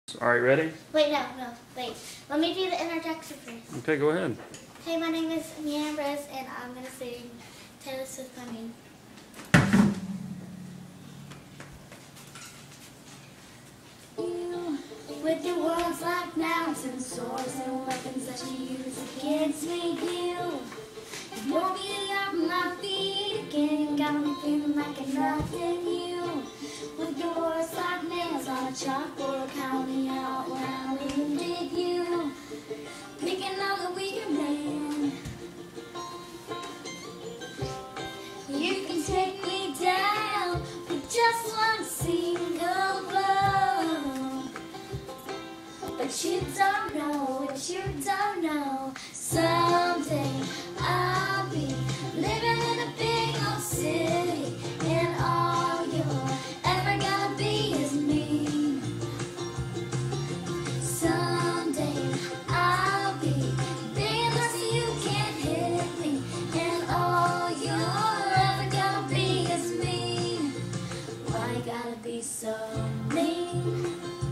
All right, ready? Wait, no, wait. Let me do the introduction first. Okay, go ahead. Hey, my name is Mia Ambrose, and I'm going to sing Taylor Swift My Name. With your words like mountains, swords and weapons that you use against me, you won't be off my feet again. You got me feeling like a nothing you. With your words like nails on a chalkboard, count me out when I wounded you. Picking on the weaker man. You can take me down with just one single blow. But you don't know, someday I'll be living in a big old city, and all you're ever gonna be is me. Someday I'll be big enough so you can't hit me, and all you're ever gonna be is me. Why you gotta be so mean?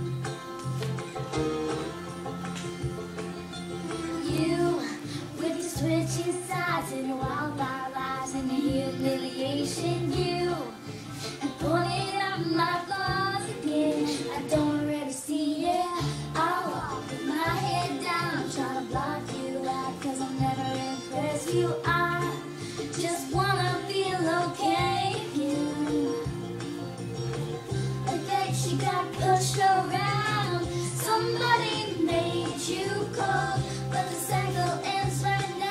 Switching sides and wildfire lies and humiliation, you and pointing out my flaws again. I don't already see it. I'll walk with my head down, trying to block you out, cause I'll never impress you. I just wanna feel okay again. Like that she got pushed around, somebody made you cold, but the cycle ends right now.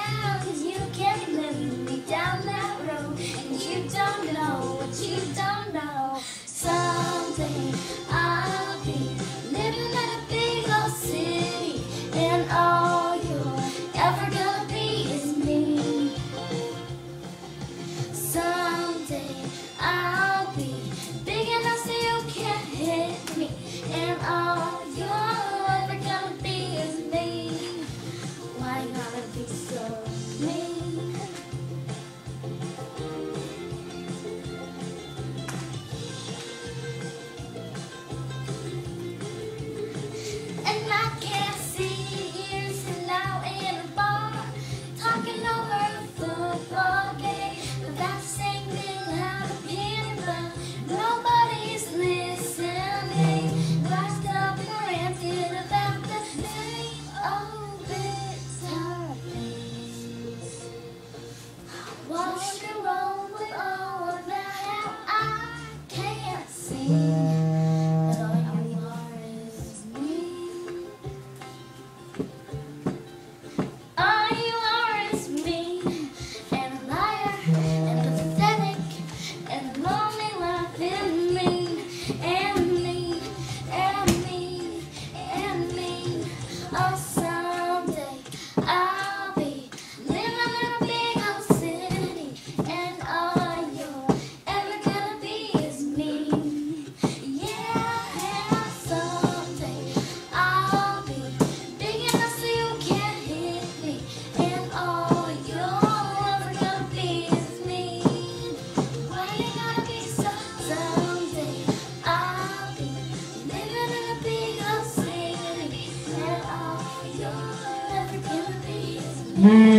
Down that road, and you don't know what you don't know. Someday I'll be living in a big old city, and all you're ever gonna be is me. Someday I'll be big enough so you can't hit me, and all you're ever gonna be is me. Why you gotta be so mean? Mm-hmm.